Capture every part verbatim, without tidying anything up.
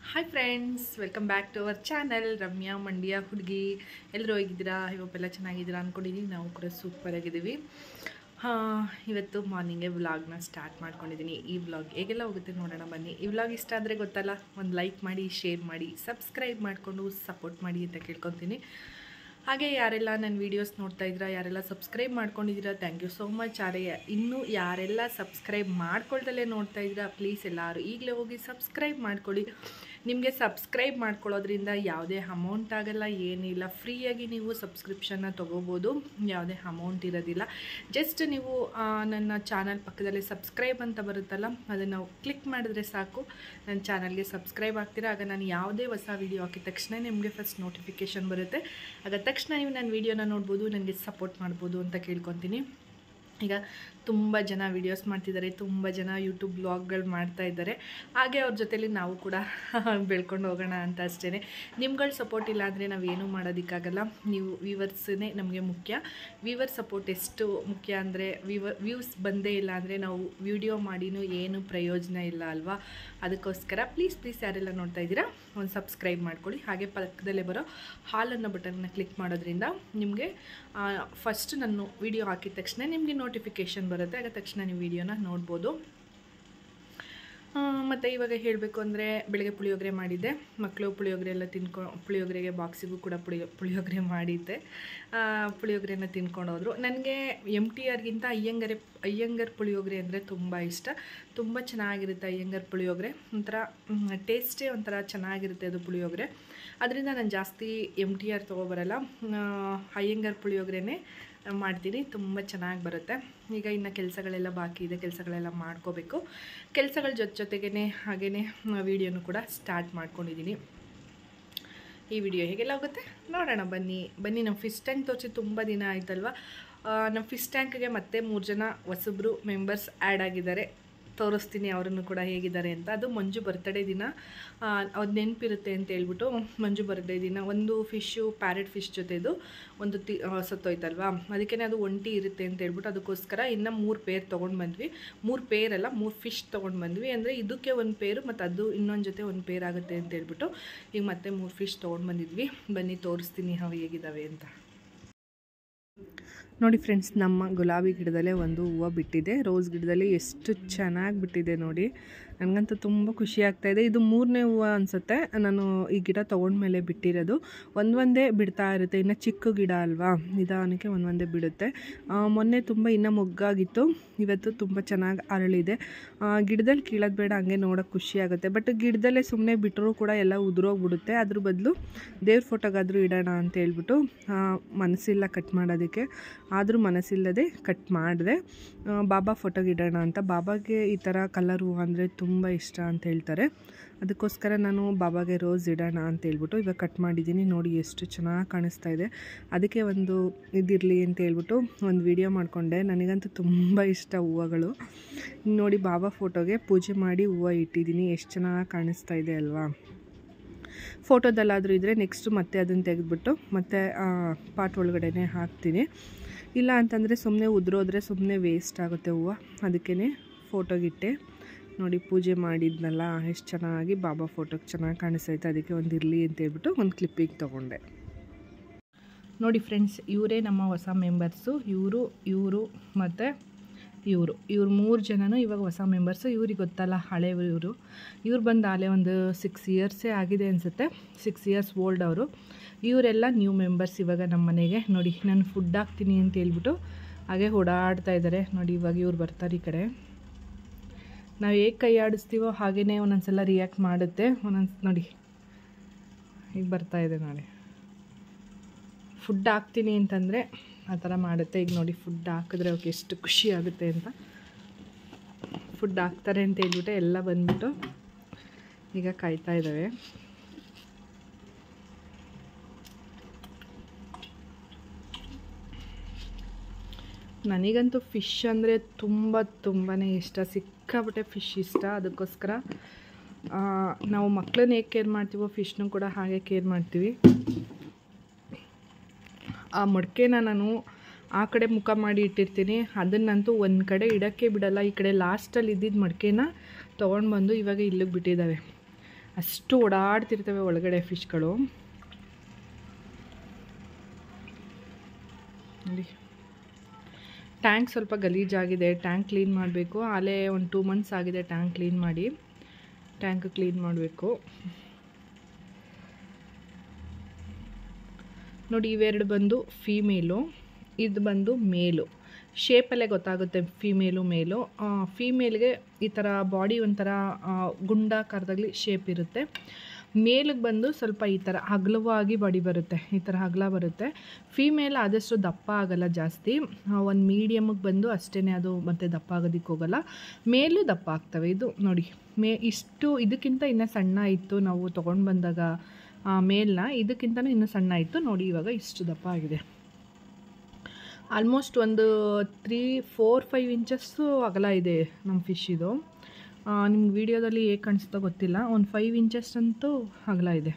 Hi friends, welcome back to our channel Ramya Mandya ಹುಡುಗಿ. ಎಲ್ಲರೂ ಹೋಗಿದ್ದೀರಾ? ಇವತ್ತೆಲ್ಲ ಚೆನ್ನಾಗಿದ್ದೀರಾ ಅಂದ್ಕೊಂಡಿದ್ದೀನಿ. ನಾವು ಕೂಡ ಸೂಪರ್ ಆಗಿದ್ದೀವಿ. ಇವತ್ತು ಮಾರ್ನಿಂಗೇ ವ್ಲಾಗ್ನ ಸ್ಟಾರ್ಟ್ ಮಾಡ್ಕೊಂಡಿದ್ದೀನಿ. ಈ ವ್ಲಾಗ್ ಹೇಗೆಲ್ಲ ಹೋಗುತ್ತೆ ನೋಡೋಣ ಬನ್ನಿ. ಈ ವ್ಲಾಗ್ ಇಷ್ಟ ಆದರೆ ಗೊತ್ತಲ್ಲ, ಒಂದು ಲೈಕ್ ಮಾಡಿ, ಶೇರ್ ಮಾಡಿ, ಸಬ್ಸ್ಕ್ರೈಬ್ ಮಾಡಿಕೊಂಡು ಸಪೋರ್ಟ್ ಮಾಡಿ ಅಂತ ಕೇಳ್ಕೊತೀನಿ. ಹಾಗೆ ಯಾರೆಲ್ಲ ನನ್ನ ವೀಡಿಯೋಸ್ ನೋಡ್ತಾ ಇದ್ದೀರಾ, ಯಾರೆಲ್ಲ ಸಬ್ಸ್ಕ್ರೈಬ್ ಮಾಡ್ಕೊಂಡಿದ್ದೀರಾ, ಥ್ಯಾಂಕ್ ಯು ಸೋ ಮಚ್. ಯಾರೇ ಇನ್ನೂ ಯಾರೆಲ್ಲ ಸಬ್ಸ್ಕ್ರೈಬ್ ಮಾಡ್ಕೊಳ್ದಲ್ಲೇ ನೋಡ್ತಾ ಇದ್ದೀರಾ, ಪ್ಲೀಸ್ ಎಲ್ಲರೂ ಈಗಲೇ ಹೋಗಿ ಸಬ್ಸ್ಕ್ರೈಬ್ ಮಾಡ್ಕೊಳ್ಳಿ. ನಿಮಗೆ ಸಬ್ಸ್ಕ್ರೈಬ್ ಮಾಡ್ಕೊಳ್ಳೋದ್ರಿಂದ ಯಾವುದೇ ಅಮೌಂಟ್ ಆಗಲ್ಲ, ಏನಿಲ್ಲ, ಫ್ರೀಯಾಗಿ ನೀವು ಸಬ್ಸ್ಕ್ರಿಪ್ಷನ್ನ ತೊಗೋಬೋದು. ಯಾವುದೇ ಅಮೌಂಟ್ ಇರೋದಿಲ್ಲ. ಜಸ್ಟ್ ನೀವು ನನ್ನ ಚಾನಲ್ ಪಕ್ಕದಲ್ಲಿ ಸಬ್ಸ್ಕ್ರೈಬ್ ಅಂತ ಬರುತ್ತಲ್ಲ, ಅದನ್ನು ಕ್ಲಿಕ್ ಮಾಡಿದ್ರೆ ಸಾಕು, ನನ್ನ ಚಾನಲ್ಗೆ ಸಬ್ಸ್ಕ್ರೈಬ್ ಆಗ್ತೀರಾ. ಆಗ ನಾನು ಯಾವುದೇ ಹೊಸ ವೀಡಿಯೋ ಹಾಕಿದ ತಕ್ಷಣ ನಿಮಗೆ ಫಸ್ಟ್ ನೋಟಿಫಿಕೇಷನ್ ಬರುತ್ತೆ. ಆಗ ತಕ್ಷಣ ನೀವು ನನ್ನ ವೀಡಿಯೋನ ನೋಡ್ಬೋದು, ನನಗೆ ಸಪೋರ್ಟ್ ಮಾಡ್ಬೋದು ಅಂತ ಕೇಳ್ಕೊತೀನಿ. ಈಗ ತುಂಬ ಜನ ವೀಡಿಯೋಸ್ ಮಾಡ್ತಿದ್ದಾರೆ, ತುಂಬ ಜನ ಯೂಟ್ಯೂಬ್ ಬ್ಲಾಗ್ಗಳು ಮಾಡ್ತಾ ಇದ್ದಾರೆ. ಹಾಗೆ ಅವ್ರ ಜೊತೆಲಿ ನಾವು ಕೂಡ ಬೆಳ್ಕೊಂಡು ಹೋಗೋಣ ಅಂತ ಅಷ್ಟೇ. ನಿಮ್ಗಳ ಸಪೋರ್ಟ್ ಇಲ್ಲ ಅಂದರೆ ನಾವೇನೂ ಮಾಡೋದಕ್ಕಾಗಲ್ಲ. ನೀವು ವ್ಯೂವರ್ಸೇ ನಮಗೆ ಮುಖ್ಯ. ವ್ಯೂವರ್ ಸಪೋರ್ಟ್ ಎಷ್ಟು ಮುಖ್ಯ ಅಂದರೆ, ವ್ಯೂವ ವ್ಯೂಸ್ ಬಂದೇ ಇಲ್ಲ ಅಂದರೆ ನಾವು ವಿಡಿಯೋ ಮಾಡಿನೂ ಏನು ಪ್ರಯೋಜನ ಇಲ್ಲ ಅಲ್ವಾ. ಅದಕ್ಕೋಸ್ಕರ ಪ್ಲೀಸ್ ಪ್ಲೀಸ್ ಯಾರೆಲ್ಲ ನೋಡ್ತಾ ಇದ್ದೀರಾ, ಒಂದು ಸಬ್ಸ್ಕ್ರೈಬ್ ಮಾಡ್ಕೊಳ್ಳಿ. ಹಾಗೆ ಪಕ್ಕದಲ್ಲೇ ಬರೋ ಹಾಲ್ ಅನ್ನೋ ಬಟನ್ನ ಕ್ಲಿಕ್ ಮಾಡೋದ್ರಿಂದ ನಿಮಗೆ ಫಸ್ಟ್ ನಾನು ವಿಡಿಯೋ ಹಾಕಿದ ತಕ್ಷಣ ನಿಮಗೆ ನೋಟಿಫಿಕೇಷನ್ ಬರುತ್ತೆ. ಆಗ ತಕ್ಷಣ ನೀವು ವಿಡಿಯೋನ ನೋಡ್ಬೋದು. ಮತ್ತು ಇವಾಗ ಹೇಳಬೇಕು ಅಂದರೆ, ಬೆಳಗ್ಗೆ ಪುಳಿಯೋಗರೆ ಮಾಡಿದ್ದೆ. ಮಕ್ಕಳು ಪುಳಿಯೋಗರೆ ಎಲ್ಲ ತಿನ್ಕೊ ಪುಳಿಯೋಗರೆಗೆ ಬಾಕ್ಸಿಗೂ ಕೂಡ ಪುಳಿಯೋ ಪುಳಿಯೋಗರೆ ಮಾಡಿದ್ದೆ. ಪುಳಿಯೋಗರೆನ ತಿನ್ಕೊಂಡು ಹೋದರು. ನನಗೆ ಎಮ್ ಟಿ ಆರ್ಗಿಂತ ಅಯ್ಯಂಗಾರೆ ಅಯ್ಯಂಗಾರ್ ಪುಳಿಯೋಗರೆ ಅಂದರೆ ತುಂಬ ಇಷ್ಟ. ತುಂಬ ಚೆನ್ನಾಗಿರುತ್ತೆ ಅಯ್ಯಂಗಾರ್ ಪುಳಿಯೋಗರೆ. ಒಂಥರ ಟೇಸ್ಟೇ ಒಂಥರ ಚೆನ್ನಾಗಿರುತ್ತೆ ಅದು ಪುಳಿಯೋಗರೆ. ಅದರಿಂದ ನಾನು ಜಾಸ್ತಿ ಎಮ್ ಟಿ ಆರ್ ತೊಗೊಬರಲ್ಲ, ಅಯ್ಯಂಗಾರ್ ಪುಳಿಯೋಗರೆನೇ ಮಾಡ್ತೀನಿ. ತುಂಬ ಚೆನ್ನಾಗಿ ಬರುತ್ತೆ. ಈಗ ಇನ್ನು ಕೆಲಸಗಳೆಲ್ಲ ಬಾಕಿ ಇದೆ, ಕೆಲಸಗಳೆಲ್ಲ ಮಾಡ್ಕೋಬೇಕು. ಕೆಲಸಗಳ ಜೊತೆ ಜೊತೆಗೇ ಹಾಗೆಯೇ ವೀಡಿಯೋನು ಕೂಡ ಸ್ಟಾರ್ಟ್ ಮಾಡ್ಕೊಂಡಿದ್ದೀನಿ. ಈ ವಿಡಿಯೋ ಹೇಗೆಲ್ಲ ಹೋಗುತ್ತೆ ನೋಡೋಣ ಬನ್ನಿ ಬನ್ನಿ ನಮ್ಮ ಫಿಶ್ ಟ್ಯಾಂಕ್ ತೋರಿಸಿ ತುಂಬ ದಿನ ಆಯ್ತಲ್ವ. ನಮ್ಮ ಫಿಶ್ ಟ್ಯಾಂಕ್ಗೆ ಮತ್ತೆ ಮೂರು ಜನ ಹೊಸಬ್ರು ಮೆಂಬರ್ಸ್ ಆ್ಯಡ್ ಆಗಿದ್ದಾರೆ. ತೋರಿಸ್ತೀನಿ ಅವರನ್ನು ಕೂಡ ಹೇಗಿದ್ದಾರೆ ಅಂತ. ಅದು ಮಂಜು ಬರ್ತ್ಡೇ ದಿನ ಅದು ನೆನಪಿರುತ್ತೆ ಅಂತ ಹೇಳ್ಬಿಟ್ಟು, ಮಂಜು ಬರ್ತ್ಡೇ ದಿನ ಒಂದು ಫಿಶ್ಶು ಪ್ಯಾರೆಟ್ ಫಿಶ್ ಜೊತೆದು ಒಂದು ತಿ ಸತ್ತೋಯ್ತಲ್ವ, ಅದಕ್ಕೇ ಅದು ಒಂಟಿ ಇರುತ್ತೆ ಅಂತ ಹೇಳ್ಬಿಟ್ಟು ಅದಕ್ಕೋಸ್ಕರ ಇನ್ನು ಮೂರು ಪೇರ್ ತೊಗೊಂಡು ಬಂದ್ವಿ. ಮೂರು ಪೇರಲ್ಲ, ಮೂರು ಫಿಶ್ ತೊಗೊಂಡು ಬಂದ್ವಿ. ಅಂದರೆ ಇದಕ್ಕೆ ಒಂದು ಪೇರು ಮತ್ತು ಅದು ಇನ್ನೊಂದು ಜೊತೆ ಒಂದು ಪೇರ್ ಆಗುತ್ತೆ ಅಂತ ಹೇಳ್ಬಿಟ್ಟು ಈಗ ಮತ್ತೆ ಮೂರು ಫಿಶ್ ತೊಗೊಂಡು ಬಂದಿದ್ವಿ. ಬನ್ನಿ ತೋರಿಸ್ತೀನಿ ಅವು ಹೇಗಿದ್ದಾವೆ ಅಂತ. ನೋಡಿ ಫ್ರೆಂಡ್ಸ್, ನಮ್ಮ ಗುಲಾಬಿ ಗಿಡದಲ್ಲೇ ಒಂದು ಹೂವು ಬಿಟ್ಟಿದೆ. ರೋಸ್ ಗಿಡದಲ್ಲಿ ಎಷ್ಟು ಚೆನ್ನಾಗಿ ಬಿಟ್ಟಿದೆ ನೋಡಿ. ನನಗಂತೂ ತುಂಬ ಖುಷಿ ಆಗ್ತಾಯಿದೆ. ಇದು ಮೂರನೇ ಹೂವು ಅನಿಸುತ್ತೆ ನಾನು ಈ ಗಿಡ ತೊಗೊಂಡ್ಮೇಲೆ ಬಿಟ್ಟಿರೋದು. ಒಂದೊಂದೇ ಬಿಡ್ತಾ ಇರುತ್ತೆ, ಇನ್ನು ಚಿಕ್ಕ ಗಿಡ ಅಲ್ವಾ, ನಿಧಾನಕ್ಕೆ ಒಂದೊಂದೇ ಬಿಡುತ್ತೆ. ಮೊನ್ನೆ ತುಂಬ ಇನ್ನೂ ಮೊಗ್ಗಾಗಿತ್ತು, ಇವತ್ತು ತುಂಬ ಚೆನ್ನಾಗಿ ಅರಳಿದೆ. ಗಿಡದಲ್ಲಿ ಕೀಳೋದು ಬೇಡ, ಹಂಗೆ ನೋಡೋಕ್ಕೆ ಖುಷಿ ಆಗುತ್ತೆ. ಬಟ್ ಗಿಡದಲ್ಲೇ ಸುಮ್ಮನೆ ಬಿಟ್ಟರೂ ಕೂಡ ಎಲ್ಲ ಉದುರೋಗ್ಬಿಡುತ್ತೆ. ಅದ್ರ ಬದಲು ದೇವ್ರ ಫೋಟೋಗಾದರೂ ಇಡೋಣ ಅಂತ ಹೇಳ್ಬಿಟ್ಟು ಮನಸ್ಸಿಲ್ಲ ಕಟ್ ಮಾಡೋದಕ್ಕೆ, ಆದರೂ ಮನಸ್ಸಿಲ್ಲದೆ ಕಟ್ ಮಾಡಿದೆ. ಬಾಬಾ ಫೋಟೋಗೆ ಇಡೋಣ ಅಂತ. ಬಾಬಾಗೆ ಈ ಥರ ಕಲರ್ ಹೂವು ಅಂದರೆ ತುಂಬ ಇಷ್ಟ ಅಂತ ಹೇಳ್ತಾರೆ. ಅದಕ್ಕೋಸ್ಕರ ನಾನು ಬಾಬಾಗೆ ರೋಸ್ ಇಡೋಣ ಅಂತ ಹೇಳ್ಬಿಟ್ಟು ಇವಾಗ ಕಟ್ ಮಾಡಿದ್ದೀನಿ. ನೋಡಿ ಎಷ್ಟು ಚೆನ್ನಾಗಿ ಕಾಣಿಸ್ತಾ ಇದೆ. ಅದಕ್ಕೆ ಒಂದು ಇದಿರಲಿ ಅಂತ ಹೇಳ್ಬಿಟ್ಟು ಒಂದು ವಿಡಿಯೋ ಮಾಡಿಕೊಂಡೆ. ನನಗಂತೂ ತುಂಬ ಇಷ್ಟ ಹೂವುಗಳು. ನೋಡಿ, ಬಾಬಾ ಫೋಟೋಗೆ ಪೂಜೆ ಮಾಡಿ ಹೂವು ಇಟ್ಟಿದ್ದೀನಿ. ಎಷ್ಟು ಚೆನ್ನಾಗಿ ಕಾಣಿಸ್ತಾ ಇದೆ ಅಲ್ವಾ. ಫೋಟೋದಲ್ಲಾದರೂ ಇದ್ದರೆ ನೆಕ್ಸ್ಟು ಮತ್ತೆ ಅದನ್ನು ತೆಗೆದುಬಿಟ್ಟು ಮತ್ತೆ ಪಾಟ್ ಒಳಗಡೆ ಹಾಕ್ತೀನಿ. ಇಲ್ಲ ಅಂತಂದರೆ ಸುಮ್ಮನೆ ಉದುರೋದ್ರೆ ಸುಮ್ಮನೆ ವೇಸ್ಟ್ ಆಗುತ್ತೆ ಹೂವು. ಅದಕ್ಕೇ ಫೋಟೋಗಿಟ್ಟೆ. ನೋಡಿ, ಪೂಜೆ ಮಾಡಿದ್ನಲ್ಲ ಎಷ್ಟು ಚೆನ್ನಾಗಿ ಬಾಬಾ ಫೋಟೋಗೆ ಚೆನ್ನಾಗಿ ಕಾಣಿಸ್ತೈತೆ. ಅದಕ್ಕೆ ಒಂದು ಇರಲಿ ಅಂತ ಹೇಳ್ಬಿಟ್ಟು ಒಂದು ಕ್ಲಿಪ್ಪಿಗೆ ತೊಗೊಂಡೆ. ನೋಡಿ ಫ್ರೆಂಡ್ಸ್, ಇವರೇ ನಮ್ಮ ಹೊಸ ಮೆಂಬರ್ಸು. ಇವರು ಇವರು ಮತ್ತು ಇವರು ಇವ್ರು ಮೂರು ಜನನೂ ಇವಾಗ ಹೊಸ ಮೆಂಬರ್ಸು. ಇವ್ರಿಗೆ ಗೊತ್ತಲ್ಲ, ಹಳೆ ಇವರು ಇವ್ರು ಬಂದು ಆಲೇ ಒಂದು ಸಿಕ್ಸ್ ಇಯರ್ಸೇ ಆಗಿದೆ ಅನಿಸುತ್ತೆ. ಸಿಕ್ಸ್ ಇಯರ್ಸ್ ಓಲ್ಡ್ ಅವರು. ಇವರೆಲ್ಲ ನ್ಯೂ ಮೆಂಬರ್ಸ್ ಇವಾಗ ನಮ್ಮ ಮನೆಗೆ. ನೋಡಿ, ನಾನು ಫುಡ್ ಹಾಕ್ತೀನಿ ಅಂತ ಹೇಳ್ಬಿಟ್ಟು ಹಾಗೆ ಓಡಾಡ್ತಾ ಇದ್ದಾರೆ. ನೋಡಿ, ಇವಾಗ ಇವ್ರು ಬರ್ತಾರೆ ಈ ಕಡೆ. ನಾವು ಹೇಗೆ ಕೈ ಆಡಿಸ್ತೀವೋ ಹಾಗೆಯೇ ಒಂದೊಂದು ಸಲ ರಿಯಾಕ್ಟ್ ಮಾಡುತ್ತೆ. ಒಂದೊಂದು ನೋಡಿ ಈಗ ಬರ್ತಾಯಿದೆ ನೋಡಿ. ಫುಡ್ ಹಾಕ್ತೀನಿ ಅಂತಂದರೆ ಆ ಥರ ಮಾಡುತ್ತೆ. ಈಗ ನೋಡಿ, ಫುಡ್ ಹಾಕಿದ್ರೆ ಅವಕ್ಕೆ ಎಷ್ಟು ಖುಷಿ ಆಗುತ್ತೆ ಅಂತ. ಫುಡ್ ಹಾಕ್ತಾರೆ ಅಂತ ಹೇಳ್ಬಿಟ್ಟು ಎಲ್ಲ ಬಂದ್ಬಿಟ್ಟು ಈಗ ಕಾಯ್ತಾ ಇದ್ದಾವೆ. ನನಗಂತೂ ಫಿಶ್ ಅಂದರೆ ತುಂಬ ತುಂಬಾ ಇಷ್ಟ. ಸಿಕ್ಕಾಪಟ್ಟೆ ಫಿಶ್ ಇಷ್ಟ. ಅದಕ್ಕೋಸ್ಕರ ನಾವು ಮಕ್ಕಳನ್ನ ಹೇಗೆ ಕೇರ್ ಮಾಡ್ತೀವೋ ಫಿಶ್ನೂ ಕೂಡ ಹಾಗೆ ಕೇರ್ ಮಾಡ್ತೀವಿ. ಆ ಮಡಿಕೆನ ನಾನು ಆ ಕಡೆ ಮುಖ ಮಾಡಿ ಇಟ್ಟಿರ್ತೀನಿ. ಅದನ್ನಂತೂ ಒಂದು ಕಡೆ ಇಡೋಕ್ಕೆ ಬಿಡಲ್ಲ. ಈ ಕಡೆ ಲಾಸ್ಟಲ್ಲಿ ಇದ್ದಿದ್ದ ಮಡಿಕೆನ ತೊಗೊಂಡು ಬಂದು ಇವಾಗ ಇಲ್ಲಿಗೆ ಬಿಟ್ಟಿದ್ದಾವೆ. ಅಷ್ಟು ಓಡಾಡ್ತಿರ್ತವೆ ಒಳಗಡೆ ಫಿಶ್ಗಳು. ನೋಡಿ ಟ್ಯಾಂಕ್ ಸ್ವಲ್ಪ ಗಲೀಜಾಗಿದೆ, ಟ್ಯಾಂಕ್ ಕ್ಲೀನ್ ಮಾಡಬೇಕು. ಆಲೇ ಒಂದು ಟೂ ಮಂತ್ಸ್ ಆಗಿದೆ ಟ್ಯಾಂಕ್ ಕ್ಲೀನ್ ಮಾಡಿ. ಟ್ಯಾಂಕ್ ಕ್ಲೀನ್ ಮಾಡಬೇಕು. ನೋಡಿ ಇವೆರಡು ಬಂದು ಫೀಮೇಲು, ಇದು ಬಂದು ಮೇಲು. ಶೇಪಲ್ಲೇ ಗೊತ್ತಾಗುತ್ತೆ ಫೀಮೇಲು ಮೇಲು. ಫೀಮೇಲ್ಗೆ ಈ ಥರ ಬಾಡಿ ಒಂಥರ ಗುಂಡಾಕಾರದಲ್ಲಿ ಶೇಪ್ ಇರುತ್ತೆ. ಮೇಲಿಗೆ ಬಂದು ಸ್ವಲ್ಪ ಈ ಥರ ಅಗಲವಾಗಿ ಬಾಡಿ ಬರುತ್ತೆ, ಈ ಥರ ಅಗಲ ಬರುತ್ತೆ. ಫೀಮೇಲ್ ಆದಷ್ಟು ದಪ್ಪ ಆಗಲ್ಲ ಜಾಸ್ತಿ, ಒಂದು ಮೀಡಿಯಮ್ಗೆ ಬಂದು ಅಷ್ಟೇ, ಅದು ಮತ್ತು ದಪ್ಪ ಆಗೋದಕ್ಕೆ ಹೋಗಲ್ಲ. ಮೇಲೂ ದಪ್ಪ ಆಗ್ತವೆ. ಇದು ನೋಡಿ ಮೇ ಇಷ್ಟು ಇದಕ್ಕಿಂತ ಇನ್ನೂ ಸಣ್ಣ ಇತ್ತು ನಾವು ತೊಗೊಂಡು ಬಂದಾಗ ಮೇಲ್ನ, ಇದಕ್ಕಿಂತನೂ ಇನ್ನೂ ಸಣ್ಣ ಇತ್ತು. ನೋಡಿ ಇವಾಗ ಇಷ್ಟು ದಪ್ಪ ಆಗಿದೆ. ಆಲ್ಮೋಸ್ಟ್ ಒಂದು ತ್ರೀ ಫೋರ್ ಫೈವ್ ಇಂಚಸ್ಸು ಅಗಲ ಇದೆ ನಮ್ಮ ಫಿಶ್ ಇದು. ನಿಮ್ಗೆ ವಿಡಿಯೋದಲ್ಲಿ ಹೇಗೆ ಕಾಣಿಸ್ತೋ ಗೊತ್ತಿಲ್ಲ, ಒಂದು ಫೈವ್ ಇಂಚಸ್ ಅಂತೂ ಅಗಲ ಇದೆ.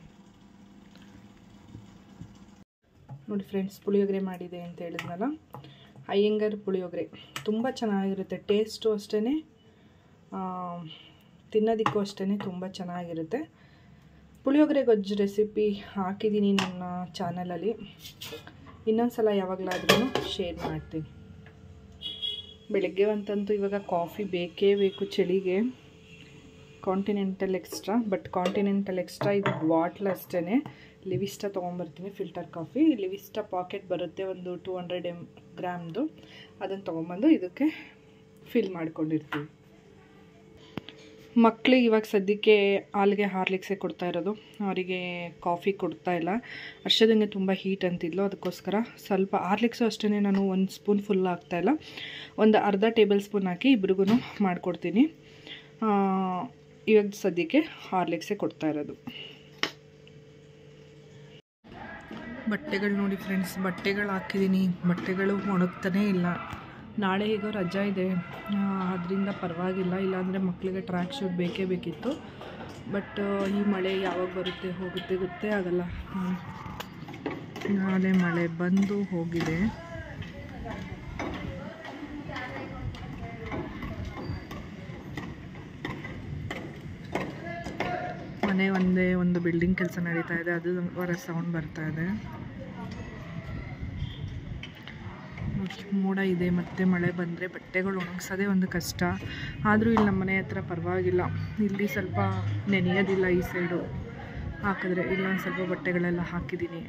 ನೋಡಿ ಫ್ರೆಂಡ್ಸ್, ಪುಳಿಯೋಗರೆ ಮಾಡಿದೆ ಅಂತ ಹೇಳಿದ್ನಲ್ಲ, ಅಯ್ಯಂಗಾರ್ ಪುಳಿಯೋಗರೆ ತುಂಬ ಚೆನ್ನಾಗಿರುತ್ತೆ. ಟೇಸ್ಟು ಅಷ್ಟೇ, ತಿನ್ನೋದಕ್ಕೂ ಅಷ್ಟೇ ತುಂಬ ಚೆನ್ನಾಗಿರುತ್ತೆ. ಪುಳಿಯೋಗರೆ ಗೊಜ್ಜು ರೆಸಿಪಿ ಹಾಕಿದ್ದೀನಿ ನನ್ನ ಚಾನಲಲ್ಲಿ, ಇನ್ನೊಂದು ಸಲ ಯಾವಾಗಲಾದ್ರೂ ಶೇರ್ ಮಾಡ್ತೀನಿ. ಬೆಳಗ್ಗೆ ಅಂತಂತೂ ಇವಾಗ ಕಾಫಿ ಬೇಕೇ ಬೇಕು ಚಳಿಗೆ. Continental extra, but continental extra ಇದು ಬಾಟ್ಲ್ ಅಷ್ಟೇ. ಲಿವಿಸ್ಟಾ ತೊಗೊಂಬರ್ತೀನಿ ಫಿಲ್ಟರ್ ಕಾಫಿ. ಲಿವಿಸ್ಟಾ ಪಾಕೆಟ್ ಬರುತ್ತೆ ಒಂದು ಟೂ ಹಂಡ್ರೆಡ್ ಎಮ್ ಗ್ರಾಮ್ದು, ಅದನ್ನು ತೊಗೊಂಬಂದು ಇದಕ್ಕೆ ಫಿಲ್ ಮಾಡ್ಕೊಂಡಿರ್ತೀವಿ. ಮಕ್ಕಳಿಗೆ ಇವಾಗ ಸದ್ಯಕ್ಕೆ ಹಾಲಿಗೆ ಹಾರ್ಲಿಕ್ಸೇ ಕೊಡ್ತಾ ಇರೋದು, ಅವರಿಗೆ ಕಾಫಿ ಕೊಡ್ತಾ ಇಲ್ಲ. ಅಷ್ಟೊಂದಿಗೆ ತುಂಬ ಹೀಟ್ ಅಂತಿದ್ಲು, ಅದಕ್ಕೋಸ್ಕರ ಸ್ವಲ್ಪ ಹಾರ್ಲಿಕ್ಸು ಅಷ್ಟೇ ನಾನು ಒಂದು ಸ್ಪೂನ್ ಫುಲ್ ಹಾಕ್ತಾಯಿಲ್ಲ, ಒಂದು ಅರ್ಧ ಟೇಬಲ್ ಸ್ಪೂನ್ ಹಾಕಿ ಇಬ್ರಿಗೂ ಮಾಡಿಕೊಡ್ತೀನಿ. ಇವಾಗ ಸದ್ಯಕ್ಕೆ ಹಾರ್ಲಿಕ್ಸೇ ಕೊಡ್ತಾ ಇರೋದು. ಬಟ್ಟೆಗಳು ನೋಡಿ ಫ್ರೆಂಡ್ಸ್, ಬಟ್ಟೆಗಳು ಹಾಕಿದ್ದೀನಿ, ಬಟ್ಟೆಗಳು ಒಣಗ್ತಾನೇ ಇಲ್ಲ. ನಾಳೆ ಹೇಗೋ ರಜಾ ಇದೆ, ಅದರಿಂದ ಪರವಾಗಿಲ್ಲ. ಇಲ್ಲಾಂದರೆ ಮಕ್ಕಳಿಗೆ ಟ್ರ್ಯಾಕ್ ಶೂಟ್ ಬೇಕೇ ಬೇಕಿತ್ತು. ಬಟ್ ಈ ಮಳೆ ಯಾವಾಗ ಬರುತ್ತೆ ಹೋಗುತ್ತೆ ಗೊತ್ತೇ ಆಗಲ್ಲ. ನಾಳೆ ಮಳೆ ಬಂದು ಹೋಗಿದೆ. ಮನೆ ಒಂದೇ ಒಂದು ಬಿಲ್ಡಿಂಗ್ ಕೆಲಸ ನಡೀತಾ ಇದೆ, ಅದು ಹೊರ ಸೌಂಡ್ ಬರ್ತಾ ಇದೆ. ಮೋಡ ಇದೆ, ಮತ್ತೆ ಮಳೆ ಬಂದರೆ ಬಟ್ಟೆಗಳು ಒಣಗಿಸೋದೇ ಒಂದು ಕಷ್ಟ. ಆದರೂ ಇಲ್ಲಿ ನಮ್ಮ ಮನೆ ಹತ್ರ ಪರವಾಗಿಲ್ಲ, ಇಲ್ಲಿ ಸ್ವಲ್ಪ ನೆನೆಯೋದಿಲ್ಲ ಈ ಸೈಡು ಹಾಕಿದ್ರೆ. ಇಲ್ಲ ಒಂದು ಸ್ವಲ್ಪ ಬಟ್ಟೆಗಳೆಲ್ಲ ಹಾಕಿದ್ದೀನಿ.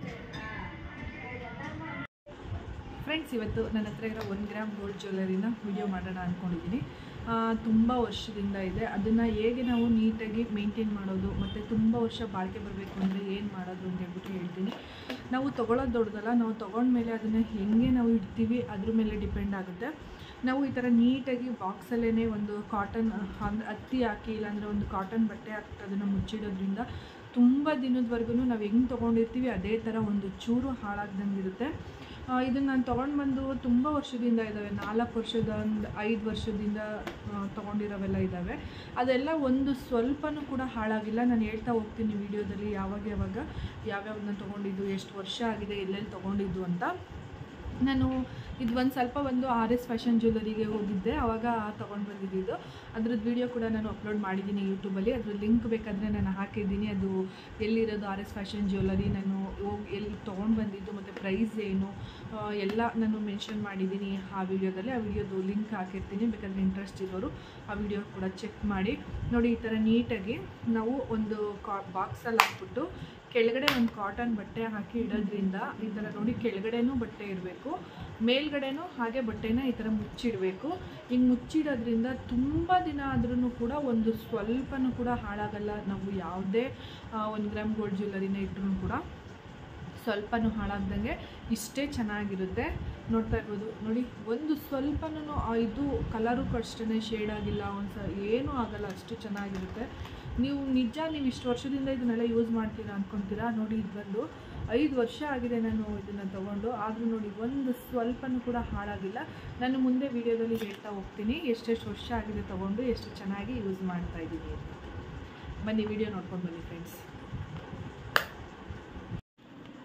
ಫ್ರೆಂಡ್ಸ್, ಇವತ್ತು ನನ್ನ ಹತ್ರ ಇರೋ ಒನ್ ಗ್ರಾಮ್ ಗೋಲ್ಡ್ ಜ್ಯುವೆಲರಿನ ವಿಡಿಯೋ ಮಾಡೋಣ ಅಂದ್ಕೊಂಡಿದ್ದೀನಿ. ತುಂಬ ವರ್ಷದಿಂದ ಇದೆ, ಅದನ್ನು ಹೇಗೆ ನಾವು ನೀಟಾಗಿ ಮೇಂಟೈನ್ ಮಾಡೋದು ಮತ್ತು ತುಂಬ ವರ್ಷ ಬಾಳಿಕೆ ಬರಬೇಕು ಅಂದರೆ ಏನು ಮಾಡೋದು ಅಂತ ಹೇಳ್ಬಿಟ್ಟು ಹೇಳ್ತೀನಿ. ನಾವು ತೊಗೊಳೋದು ದೊಡ್ಡದಲ್ಲ, ನಾವು ತೊಗೊಂಡ್ಮೇಲೆ ಅದನ್ನು ಹೇಗೆ ನಾವು ಇಡ್ತೀವಿ ಅದ್ರ ಮೇಲೆ ಡಿಪೆಂಡ್ ಆಗುತ್ತೆ. ನಾವು ಈ ಥರ ನೀಟಾಗಿ ಬಾಕ್ಸಲ್ಲೇ ಒಂದು ಕಾಟನ್ ಅಂದ್ರೆ ಹತ್ತಿ ಹಾಕಿ, ಇಲ್ಲಾಂದರೆ ಒಂದು ಕಾಟನ್ ಬಟ್ಟೆ ಹಾಕಿ ಅದನ್ನು ಮುಚ್ಚಿಡೋದ್ರಿಂದ ತುಂಬ ದಿನದವರೆಗೂ ನಾವು ಹೆಂಗೆ ತೊಗೊಂಡಿರ್ತೀವಿ ಅದೇ ಥರ ಒಂದು ಚೂರು ಹಾಳಾಗ್ದಂಗೆ ಇರುತ್ತೆ. ಇದನ್ನು ನಾನು ತೊಗೊಂಡು ಬಂದು ತುಂಬ ವರ್ಷದಿಂದ ಇದ್ದಾವೆ, ನಾಲ್ಕು ವರ್ಷದ ಒಂದು ಐದು ವರ್ಷದಿಂದ ತೊಗೊಂಡಿರೋವೆಲ್ಲ ಇದ್ದಾವೆ. ಅದೆಲ್ಲ ಒಂದು ಸ್ವಲ್ಪನೂ ಕೂಡ ಹಾಳಾಗಿಲ್ಲ. ನಾನು ಹೇಳ್ತಾ ಹೋಗ್ತೀನಿ ವಿಡಿಯೋದಲ್ಲಿ ಯಾವಾಗ ಯಾವಾಗ ಯಾವ್ಯಾವನ್ನ ತೊಗೊಂಡಿದ್ದು, ಎಷ್ಟು ವರ್ಷ ಆಗಿದೆ, ಎಲ್ಲೆಲ್ಲಿ ತೊಗೊಂಡಿದ್ದು ಅಂತ. ನಾನು ಇದು ಒಂದು ಸ್ವಲ್ಪ ಒಂದು ಆರ್ ಎಸ್ ಫ್ಯಾಷನ್ ಜ್ಯುವೆಲರಿಗೆ ಹೋಗಿದ್ದೆ, ಆವಾಗ ತೊಗೊಂಡು ಬಂದಿದ್ದು. ಅದ್ರದ್ದು ವೀಡಿಯೋ ಕೂಡ ನಾನು ಅಪ್ಲೋಡ್ ಮಾಡಿದ್ದೀನಿ ಯೂಟ್ಯೂಬಲ್ಲಿ. ಅದ್ರ ಲಿಂಕ್ ಬೇಕಾದರೆ ನಾನು ಹಾಕಿದ್ದೀನಿ. ಅದು ಎಲ್ಲಿರೋದು ಆರ್ ಎಸ್ ಫ್ಯಾಷನ್ ಜ್ಯುವೆಲರಿ, ನಾನು ಹೋಗಿ ಎಲ್ಲಿ ತೊಗೊಂಡು ಬಂದಿದ್ದು ಮತ್ತು ಪ್ರೈಸ್ ಏನು ಎಲ್ಲ ನಾನು ಮೆನ್ಷನ್ ಮಾಡಿದ್ದೀನಿ ಆ ವಿಡಿಯೋದಲ್ಲಿ. ಆ ವಿಡಿಯೋದು ಲಿಂಕ್ ಹಾಕಿರ್ತೀನಿ, ಬೇಕಾದರೆ ಇಂಟ್ರೆಸ್ಟ್ ಇರೋರು ಆ ವಿಡಿಯೋ ಕೂಡ ಚೆಕ್ ಮಾಡಿ ನೋಡಿ. ಈ ಥರ ನೀಟಾಗಿ ನಾವು ಒಂದು ಕಾ ಬಾಕ್ಸಲ್ಲಿ ಹಾಕ್ಬಿಟ್ಟು ಕೆಳಗಡೆ ಒಂದು ಕಾಟನ್ ಬಟ್ಟೆ ಹಾಕಿ ಇಡೋದ್ರಿಂದ ಈ ಥರ ನೋಡಿ, ಕೆಳಗಡೆನೂ ಬಟ್ಟೆ ಇರಬೇಕು, ಮೇಲ್ಗಡೆನೂ ಹಾಗೆ ಬಟ್ಟೆನ ಈ ಥರ ಮುಚ್ಚಿಡಬೇಕು. ಹಿಂಗೆ ಮುಚ್ಚಿಡೋದ್ರಿಂದ ತುಂಬ ದಿನ ಆದ್ರೂ ಕೂಡ ಒಂದು ಸ್ವಲ್ಪನೂ ಕೂಡ ಹಾಳಾಗಲ್ಲ. ನಾವು ಯಾವುದೇ ಒಂದು ಗ್ರಾಮ್ ಗೋಲ್ಡ್ ಜ್ಯುವೆಲರಿನ ಇಟ್ಟರೂ ಕೂಡ ಸ್ವಲ್ಪನೂ ಹಾಳಾಗ್ದಂಗೆ ಇಷ್ಟೇ ಚೆನ್ನಾಗಿರುತ್ತೆ. ನೋಡ್ತಾ ಇರ್ಬೋದು ನೋಡಿ, ಒಂದು ಸ್ವಲ್ಪನೂ ಇದು ಕಲರು ಅಷ್ಟೇ ಶೇಡ್ ಆಗಿಲ್ಲ, ಒಂದು ಸ ಏನೂ ಆಗಲ್ಲ, ಅಷ್ಟು ಚೆನ್ನಾಗಿರುತ್ತೆ. ನೀವು ನಿಜ ನೀವು ಇಷ್ಟು ವರ್ಷದಿಂದ ಇದನ್ನೆಲ್ಲ ಯೂಸ್ ಮಾಡ್ತೀರಾ ಅಂದ್ಕೊತೀರಾ. ನೋಡಿ, ಇದು ಬಂದು ಐದು ವರ್ಷ ಆಗಿದೆ ನಾನು ಇದನ್ನು ತೊಗೊಂಡು, ಆದರೂ ನೋಡಿ ಒಂದು ಸ್ವಲ್ಪನೂ ಕೂಡ ಹಾಳಾಗಿಲ್ಲ. ನಾನು ಮುಂದೆ ವಿಡಿಯೋದಲ್ಲಿ ಹೇಳ್ತಾ ಹೋಗ್ತೀನಿ ಎಷ್ಟೆಷ್ಟು ವರ್ಷ ಆಗಿದೆ ತೊಗೊಂಡು, ಎಷ್ಟು ಚೆನ್ನಾಗಿ ಯೂಸ್ ಮಾಡ್ತಾಯಿದ್ದೀನಿ ಅಂತ. ಬನ್ನಿ ವಿಡಿಯೋ ನೋಡ್ಕೊಂಡು ಬನ್ನಿ ಫ್ರೆಂಡ್ಸ್.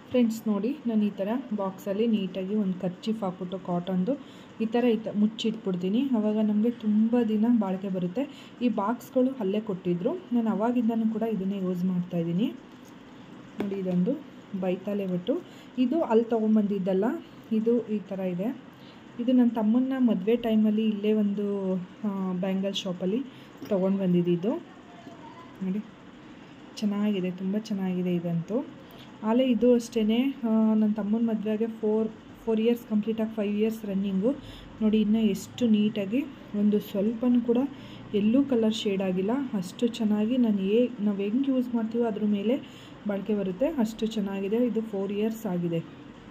ಫ್ರೆಂಡ್ಸ್ ನೋಡಿ, ನಾನು ಈ ಥರ ಬಾಕ್ಸಲ್ಲಿ ನೀಟಾಗಿ ಒಂದು ಕರ್ಚೀಫ್ ಹಾಕ್ಬಿಟ್ಟು ಕಾಟನ್ದು ಈ ಥರ ಈ ತ ಮುಚ್ಚಿಟ್ಬಿಡ್ತೀನಿ. ಆವಾಗ ನಮಗೆ ತುಂಬ ದಿನ ಬಾಳಿಕೆ ಬರುತ್ತೆ. ಈ ಬಾಕ್ಸ್ಗಳು ಅಲ್ಲೇ ಕೊಟ್ಟಿದ್ದರು, ನಾನು ಅವಾಗಿಂದನೂ ಕೂಡ ಇದನ್ನೇ ಯೂಸ್ ಮಾಡ್ತಾಯಿದ್ದೀನಿ. ನೋಡಿ, ಇದೊಂದು ಬೈತಾಲೆ ಬಟ್ಟು, ಇದು ಅಲ್ಲಿ ತೊಗೊಂಬಂದಿದ್ದಲ್ಲ, ಇದು ಈ ಥರ ಇದೆ. ಇದು ನನ್ನ ತಮ್ಮನ್ನ ಮದುವೆ ಟೈಮಲ್ಲಿ ಇಲ್ಲೇ ಒಂದು ಬ್ಯಾಂಗಲ್ ಶಾಪಲ್ಲಿ ತೊಗೊಂಡು ಬಂದಿದ್ದು. ನೋಡಿ, ಚೆನ್ನಾಗಿದೆ, ತುಂಬ ಚೆನ್ನಾಗಿದೆ ಇದಂತೂ. ಆಲೇ ಇದು ಅಷ್ಟೇ, ನನ್ನ ತಮ್ಮನ ಮದುವೆಗೆ ಫೋರ್ ಫೋರ್ ಇಯರ್ಸ್ ಕಂಪ್ಲೀಟಾಗಿ ಫೈವ್ ಇಯರ್ಸ್ ರನ್ನಿಂಗು. ನೋಡಿ, ಇನ್ನೂ ಎಷ್ಟು ನೀಟಾಗಿ ಒಂದು ಸ್ವಲ್ಪನೂ ಕೂಡ ಎಲ್ಲೂ ಕಲರ್ ಶೇಡ್ ಆಗಿಲ್ಲ. ಅಷ್ಟು ಚೆನ್ನಾಗಿ ನಾನು ಏ ನಾವು ಹೆಂಗೆ ಯೂಸ್ ಮಾಡ್ತೀವೋ ಅದ್ರ ಮೇಲೆ ಬಾಳಿಕೆ ಬರುತ್ತೆ, ಅಷ್ಟು ಚೆನ್ನಾಗಿದೆ. ಇದು ಫೋರ್ ಇಯರ್ಸ್ ಆಗಿದೆ.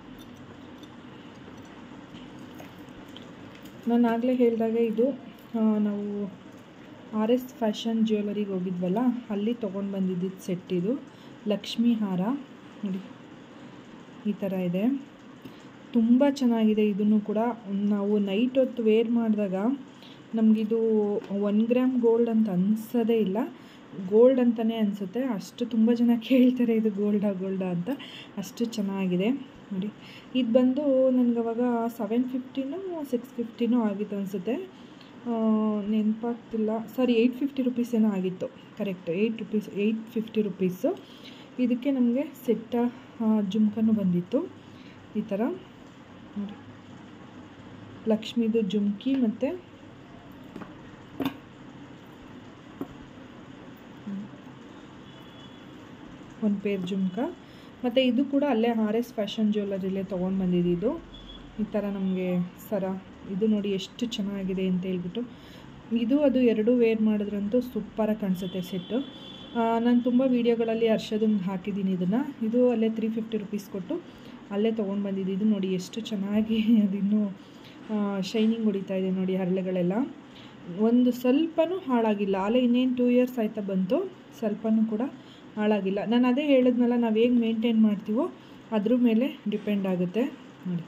ನಾನು ಆಗಲೇ ಹೇಳಿದಾಗೆ ಇದು ನಾವು ಆರ್ ಎಸ್ ಫ್ಯಾಷನ್ ಜ್ಯುವೆಲರಿಗೆ ಹೋಗಿದ್ವಲ್ಲ, ಅಲ್ಲಿ ತೊಗೊಂಡು ಬಂದಿದ್ದಿದ್ದು ಸೆಟ್. ಇದು ಲಕ್ಷ್ಮೀ ಹಾರ ನೋಡಿ, ಈ ಥರ ಇದೆ, ತುಂಬ ಚೆನ್ನಾಗಿದೆ. ಇದನ್ನು ಕೂಡ ನಾವು ನೈಟ್ ಹೊತ್ತು ವೇರ್ ಮಾಡಿದಾಗ ನಮಗಿದು ಒನ್ ಗ್ರಾಮ್ ಗೋಲ್ಡ್ ಅಂತ ಅನಿಸೋದೇ ಇಲ್ಲ, ಗೋಲ್ಡ್ ಅಂತಲೇ ಅನಿಸುತ್ತೆ. ಅಷ್ಟು ತುಂಬ ಜನ ಕೇಳ್ತಾರೆ ಇದು ಗೋಲ್ಡಾ ಗೋಲ್ಡಾ ಅಂತ, ಅಷ್ಟು ಚೆನ್ನಾಗಿದೆ. ನೋಡಿ, ಇದು ಬಂದು ನನಗವಾಗ ಸೆವೆನ್ ಫಿಫ್ಟಿನೋ ಸಿಕ್ಸ್ ಫಿಫ್ಟಿನೋ ಆಗಿತ್ತು ಅನಿಸುತ್ತೆ, ನೆನಪಾಗ್ತಿಲ್ಲ. ಸಾರಿ, ಏಯ್ಟ್ ಫಿಫ್ಟಿ ರುಪೀಸ್ ಏನೋ ಆಗಿತ್ತು, correct eight rupees eight fifty rupees. ಇದಕ್ಕೆ ನಮಗೆ ಸೆಟ್ಟ ಜುಮ್ಕನೂ ಬಂದಿತ್ತು ಈ ಥರ. ನೋಡಿ, ಲಕ್ಷ್ಮೀದು ಜುಮ್ಕಿ ಮತ್ತು ಒಂದು ಪೇರ್ ಜುಮ್ಕ, ಮತ್ತು ಇದು ಕೂಡ ಅಲ್ಲೇ ಆರ್ ಎಸ್ ಫ್ಯಾಷನ್ ಜ್ಯುವೆಲರಿಲೇ ತೊಗೊಂಡು ಬಂದಿದ್ದು. ಈ ಥರ ನಮಗೆ ಸರ, ಇದು ನೋಡಿ ಎಷ್ಟು ಚೆನ್ನಾಗಿದೆ ಅಂತ ಹೇಳ್ಬಿಟ್ಟು. ಇದು ಅದು ಎರಡೂ ವೇರ್ ಮಾಡಿದ್ರಂತೂ ಸೂಪರಾಗಿ ಕಾಣಿಸುತ್ತೆ ಸೆಟ್ಟು. ನಾನು ತುಂಬ ವೀಡಿಯೋಗಳಲ್ಲಿ ಹರ್ಷದಂಗೆ ಹಾಕಿದ್ದೀನಿ ಇದನ್ನು. ಇದು ಅಲ್ಲೇ ತ್ರೀ ಫಿಫ್ಟಿ ರುಪೀಸ್ ಕೊಟ್ಟು ಅಲ್ಲೇ ತೊಗೊಂಡು ಬಂದಿದ್ದು. ಇದು ನೋಡಿ ಎಷ್ಟು ಚೆನ್ನಾಗಿ ಅದಿನ್ನೂ ಶೈನಿಂಗ್ ಹೊಡಿತಾ ಇದೆ ನೋಡಿ, ಹರಳೆಗಳೆಲ್ಲ ಒಂದು ಸ್ವಲ್ಪನೂ ಹಾಳಾಗಿಲ್ಲ. ಅಲ್ಲೇ ಇನ್ನೇನು ಟೂ ಇಯರ್ಸ್ ಆಯ್ತಾ ಬಂತು, ಸ್ವಲ್ಪನೂ ಕೂಡ ಹಾಳಾಗಿಲ್ಲ. ನಾನು ಅದೇ ಹೇಳಿದ್ನಲ್ಲ, ನಾವು ಹೇಗೆ ಮೇಂಟೈನ್ ಮಾಡ್ತೀವೋ ಅದ್ರ ಮೇಲೆ ಡಿಪೆಂಡ್ ಆಗುತ್ತೆ. ನೋಡಿ,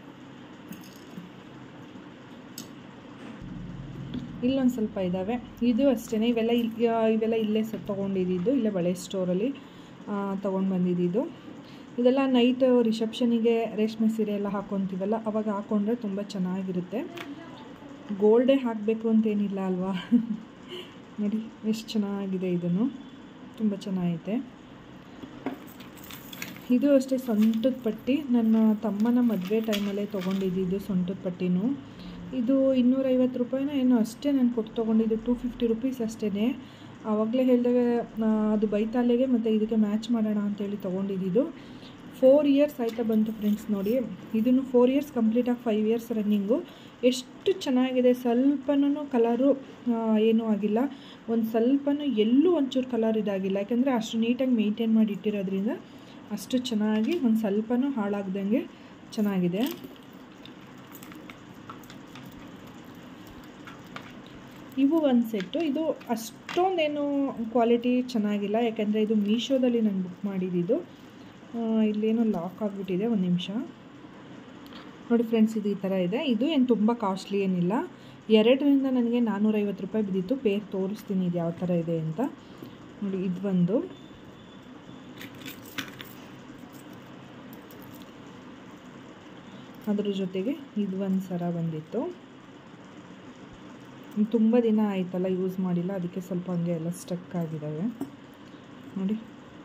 ಇಲ್ಲೊಂದು ಸ್ವಲ್ಪ ಇದ್ದಾವೆ, ಇದು ಅಷ್ಟೇ. ಇವೆಲ್ಲ ಇವೆಲ್ಲ ಇಲ್ಲೇ ಸ ತೊಗೊಂಡಿದ್ದು, ಇಲ್ಲೇ ಬಳೆ ಸ್ಟೋರಲ್ಲಿ ತೊಗೊಂಡು ಬಂದಿದ್ದು. ಇದೆಲ್ಲ ನೈಟ್ ರಿಸೆಪ್ಷನಿಗೆ ರೇಷ್ಮೆ ಸೀರೆ ಎಲ್ಲ ಹಾಕ್ಕೊತೀವಲ್ಲ, ಅವಾಗ ಹಾಕ್ಕೊಂಡ್ರೆ ತುಂಬ ಚೆನ್ನಾಗಿರುತ್ತೆ. ಗೋಲ್ಡೇ ಹಾಕಬೇಕು ಅಂತೇನಿಲ್ಲ ಅಲ್ವಾ. ನೋಡಿ ಎಷ್ಟು ಚೆನ್ನಾಗಿದೆ, ಇದನ್ನು ತುಂಬ ಚೆನ್ನಾಗೈತೆ. ಇದು ಅಷ್ಟೇ ಸೊಂಟದ ಪಟ್ಟಿ, ನನ್ನ ತಮ್ಮನ ಮದುವೆ ಟೈಮಲ್ಲೇ ತೊಗೊಂಡಿದ್ದು ಸೊಂಟದ ಪಟ್ಟಿನೂ. ಇದು ಇನ್ನೂರೈವತ್ತು ರೂಪಾಯಿನ ಏನೋ ಅಷ್ಟೇ ನಾನು ಕೊಟ್ಟು ತೊಗೊಂಡಿದ್ದು, ಟೂ ಫಿಫ್ಟಿ ರುಪೀಸ್ ಅಷ್ಟೇ. ಆವಾಗಲೇ ಹೇಳಿದಾಗ ಅದು ಬೈತಾಲೆಗೆ ಮತ್ತು ಇದಕ್ಕೆ ಮ್ಯಾಚ್ ಮಾಡೋಣ ಅಂತೇಳಿ ತೊಗೊಂಡಿದ್ದು. ಫೋರ್ ಇಯರ್ಸ್ ಆಯ್ತಾ ಬಂತು ಫ್ರೆಂಡ್ಸ್. ನೋಡಿ, ಇದನ್ನು ಫೋರ್ ಇಯರ್ಸ್ ಕಂಪ್ಲೀಟಾಗಿ ಫೈವ್ ಇಯರ್ಸ್ ರನ್ನಿಂಗು. ಎಷ್ಟು ಚೆನ್ನಾಗಿದೆ, ಸ್ವಲ್ಪನೂ ಕಲರು ಏನೂ ಆಗಿಲ್ಲ, ಒಂದು ಸ್ವಲ್ಪನೂ ಎಲ್ಲೂ ಒಂಚೂರು ಕಲರ್ ಇದಾಗಿಲ್ಲ. ಯಾಕೆಂದರೆ ಅಷ್ಟು ನೀಟಾಗಿ ಮೇಂಟೈನ್ ಮಾಡಿ ಇಟ್ಟಿರೋದ್ರಿಂದ ಅಷ್ಟು ಚೆನ್ನಾಗಿ ಒಂದು ಸ್ವಲ್ಪನೂ ಹಾಳಾಗ್ದಂಗೆ ಚೆನ್ನಾಗಿದೆ. ಇವು ಒಂದು ಸೆಟ್ಟು. ಇದು ಅಷ್ಟೊಂದೇನು ಕ್ವಾಲಿಟಿ ಚೆನ್ನಾಗಿಲ್ಲ, ಯಾಕೆಂದರೆ ಇದು ಮೀಶೋದಲ್ಲಿ ನಾನು ಬುಕ್ ಮಾಡಿದ್ದು. ಇಲ್ಲೇನೋ ಲಾಕ್ ಆಗಿಬಿಟ್ಟಿದೆ, ಒಂದು ನಿಮಿಷ. ನೋಡಿ ಫ್ರೆಂಡ್ಸ್, ಇದು ಈ ಥರ ಇದೆ. ಇದು ಏನು ತುಂಬ ಕಾಸ್ಟ್ಲಿ ಏನಿಲ್ಲ, ಎರಡರಿಂದ ನನಗೆ ನಾನ್ನೂರೈವತ್ತು ರೂಪಾಯಿ ಬಿದ್ದಿತ್ತು. ಪೇರ್ ತೋರಿಸ್ತೀನಿ ಇದು ಯಾವ ಥರ ಇದೆ ಅಂತ. ನೋಡಿ, ಇದು ಒಂದು ಅದ್ರ ಜೊತೆಗೆ ಇದು ಒಂದು ಸರ ಬಂದಿತ್ತು. ತುಂಬ ದಿನ ಆಯ್ತಲ್ಲ ಯೂಸ್ ಮಾಡಿಲ್ಲ, ಅದಕ್ಕೆ ಸ್ವಲ್ಪ ಹಂಗೆ ಎಲ್ಲ ಸ್ಟಕ್ ಆಗಿದ್ದಾವೆ. ನೋಡಿ,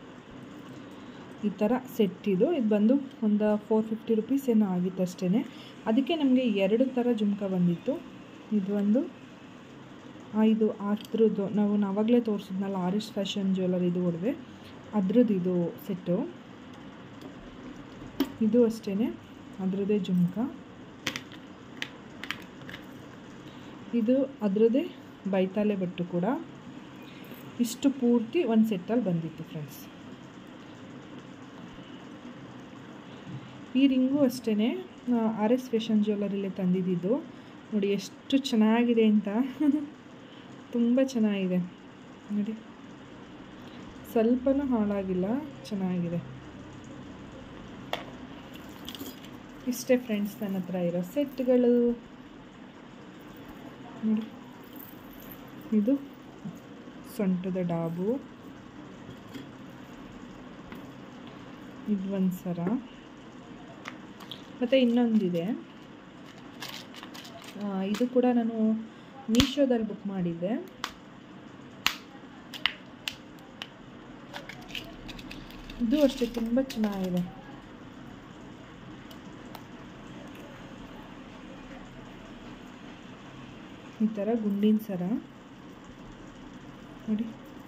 ಈ ಥರ ಸೆಟ್ ಇದು. ಇದು ಬಂದು ಒಂದು ಫೋರ್ ಫಿಫ್ಟಿ ರುಪೀಸ್ ಏನೋ ಆಗಿತ್ತು ಅಷ್ಟೇ. ಅದಕ್ಕೆ ನಮಗೆ ಎರಡು ಥರ ಜುಮ್ಕ ಬಂದಿತ್ತು. ಇದು ಒಂದು ಇದು ಅದ್ರದ್ದು ನಾವು ನಾವಾಗಲೇ ತೋರಿಸಿದ್ನಲ್ಲ ಆರ್ ಎಸ್ ಫ್ಯಾಷನ್ ಜ್ಯುವೆಲರಿದು ಒಡವೆ, ಅದ್ರದ್ದು ಇದು ಸೆಟ್ಟು. ಇದು ಅಷ್ಟೇ, ಅದರದ್ದೇ ಜುಮ್ಕ. ಇದು ಅದರದ್ದೇ ಬೈತಾಲೆ ಬಟ್ಟು ಕೂಡ. ಇಷ್ಟು ಪೂರ್ತಿ ಒಂದು ಸೆಟ್ಟಲ್ಲಿ ಬಂದಿತ್ತು ಫ್ರೆಂಡ್ಸ್. ಈ ರಿಂಗು ಅಷ್ಟೇ ಆರ್ ಎಸ್ ಫ್ಯಾಷನ್ ಜ್ಯುವೆಲರಿಲೇ ತಂದಿದ್ದು. ನೋಡಿ ಎಷ್ಟು ಚೆನ್ನಾಗಿದೆ ಅಂತ, ತುಂಬ ಚೆನ್ನಾಗಿದೆ ನೋಡಿ, ಸ್ವಲ್ಪನೂ ಹಾಳಾಗಿಲ್ಲ, ಚೆನ್ನಾಗಿದೆ. ಇಷ್ಟೇ ಫ್ರೆಂಡ್ಸ್ ನನ್ನ ಹತ್ರ ಇರೋ ಸೆಟ್ಗಳು. ನೋಡಿ, ಇದು ಸೊಂಟದ ಡಾಬು, ಇದು ಒಂದು ಸರ. ಮತ್ತು ಇನ್ನೊಂದಿದೆ, ಇದು ಕೂಡ ನಾನು ಮೀಶೋದಲ್ಲಿ ಬುಕ್ ಮಾಡಿದ್ದೆ. ಇದು ಅಷ್ಟೇ ತುಂಬ ಚೆನ್ನಾಗಿದೆ. ಈ ಥರ ಗುಂಡಿನ ಸರ ನೋಡಿ.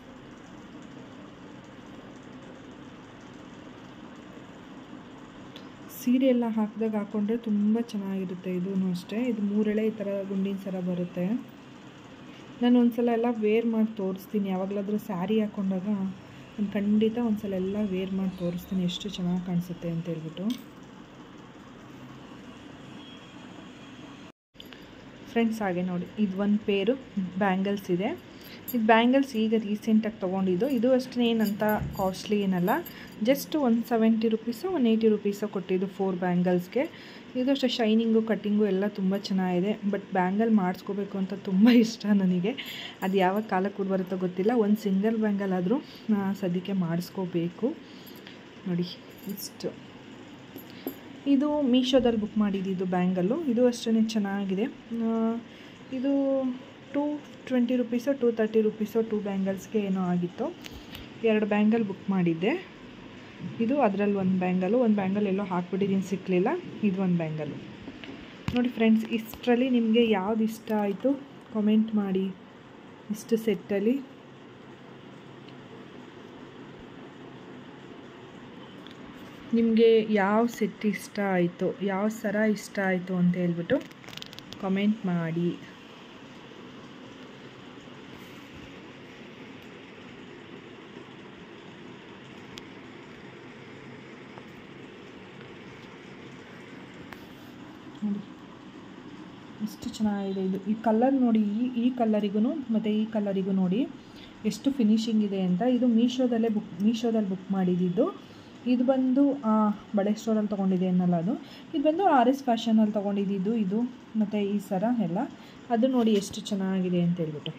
ಸೀರೆ ಎಲ್ಲ ಹಾಕಿದಾಗ ಹಾಕ್ಕೊಂಡ್ರೆ ತುಂಬ ಚೆನ್ನಾಗಿರುತ್ತೆ. ಇದೂ ಅಷ್ಟೇ, ಇದು ಮೂರೆಳೆ ಈ ಥರ ಗುಂಡಿನ ಸರ ಬರುತ್ತೆ. ನಾನು ಒಂದ್ಸಲ ಎಲ್ಲ ವೇರ್ ಮಾಡಿ ತೋರಿಸ್ತೀನಿ. ಯಾವಾಗಲಾದರೂ ಸ್ಯಾರಿ ಹಾಕ್ಕೊಂಡಾಗ ನಾನು ಖಂಡಿತ ಒಂದ್ಸಲ ಎಲ್ಲ ವೇರ್ ಮಾಡಿ ತೋರಿಸ್ತೀನಿ ಎಷ್ಟು ಚೆನ್ನಾಗಿ ಕಾಣಿಸುತ್ತೆ ಅಂತ ಹೇಳ್ಬಿಟ್ಟು. ಫ್ರೆಂಡ್ಸ್ ಹಾಗೆ ನೋಡಿ, ಇದು ಒಂದು ಪೇರು ಬ್ಯಾಂಗಲ್ಸ್ ಇದೆ. ಇದು ಬ್ಯಾಂಗಲ್ಸ್ ಈಗ ರೀಸೆಂಟಾಗಿ ತೊಗೊಂಡಿದ್ದು. ಇದು ಅಷ್ಟೇ ಏನಂತ ಕಾಸ್ಟ್ಲಿ ಏನಲ್ಲ, just one seventy rupees one eighty rupees ಕೊಟ್ಟಿದ್ದು ಫೋರ್ ಬ್ಯಾಂಗಲ್ಸ್ಗೆ. ಇದು ಅಷ್ಟೇ ಶೈನಿಂಗು ಕಟ್ಟಿಂಗು ಎಲ್ಲ ತುಂಬ ಚೆನ್ನಾಗಿದೆ. ಬಟ್ ಬ್ಯಾಂಗಲ್ ಮಾಡಿಸ್ಕೋಬೇಕು ಅಂತ ತುಂಬ ಇಷ್ಟ ನನಗೆ. ಅದು ಯಾವಾಗ ಕಾಲಕ್ಕೆ ಕೂಡ ಬರುತ್ತೋ ಗೊತ್ತಿಲ್ಲ. ಒಂದು ಸಿಂಗಲ್ ಬ್ಯಾಂಗಲ್ ಆದರೂ ಸದ್ಯಕ್ಕೆ ಮಾಡಿಸ್ಕೋಬೇಕು. ನೋಡಿ ಇಷ್ಟು. ಇದು ಮೀಶೋದಲ್ಲಿ ಬುಕ್ ಮಾಡಿದ್ದು ಬ್ಯಾಂಗಲ್ಲು. ಇದು ಅಷ್ಟೇ ಚೆನ್ನಾಗಿದೆ. ಇದು ಟೂ ಟ್ವೆಂಟಿ ರುಪೀಸೋ ಟೂ ತರ್ಟಿ ರುಪೀಸೋ ಟೂ ಬ್ಯಾಂಗಲ್ಸ್ಗೆ ಏನೋ ಆಗಿತ್ತು. ಎರಡು ಬ್ಯಾಂಗಲ್ ಬುಕ್ ಮಾಡಿದ್ದೆ. ಇದು ಅದರಲ್ಲಿ ಒಂದು ಬ್ಯಾಂಗಲು, ಒಂದು ಬ್ಯಾಂಗಲ್ ಎಲ್ಲೋ ಹಾಕ್ಬಿಟ್ಟಿದ್ದೀನಿ ಸಿಕ್ಕಲಿಲ್ಲ. ಇದು ಒಂದು ಬ್ಯಾಂಗಲು ನೋಡಿ. ಫ್ರೆಂಡ್ಸ್, ಇಷ್ಟರಲ್ಲಿ ನಿಮಗೆ ಯಾವ್ದು ಇಷ್ಟ ಆಯಿತು ಕಾಮೆಂಟ್ ಮಾಡಿ. ಇಷ್ಟು ಸೆಟ್ಟಲ್ಲಿ ನಿಮಗೆ ಯಾವ ಸೆಟ್ ಇಷ್ಟ ಆಯಿತು, ಯಾವ ಸರ ಇಷ್ಟ ಆಯಿತು ಅಂತ ಹೇಳ್ಬಿಟ್ಟು ಕಾಮೆಂಟ್ ಮಾಡಿ. ನೋಡಿ ಎಷ್ಟು ಚೆನ್ನಾಗಿದೆ ಇದು. ಈ ಕಲರ್ ನೋಡಿ, ಈ ಈ ಕಲರಿಗೂ ಮತ್ತು ಈ ಕಲರಿಗೂ ನೋಡಿ ಎಷ್ಟು ಫಿನಿಶಿಂಗ್ ಇದೆ ಅಂತ. ಇದು ಮೀಶೋದಲ್ಲೇ ಬುಕ್ ಮೀಶೋದಲ್ಲಿ ಬುಕ್ ಮಾಡಿದ್ದು. ಇದು ಬಂದು ಬಡೆ ಸ್ಟೋರಲ್ಲಿ ತೊಗೊಂಡಿದೆ ಅನ್ನಲ್ಲ, ಅದು ಇದು ಬಂದು ಆರ್ ಎಸ್ ಫ್ಯಾಷನಲ್ಲಿ ತೊಗೊಂಡಿದ್ದು. ಇದು ಮತ್ತು ಈ ಸರ ಎಲ್ಲ ಅದು ನೋಡಿ ಎಷ್ಟು ಚೆನ್ನಾಗಿದೆ ಅಂತ ಹೇಳ್ಬಿಟ್ಟು.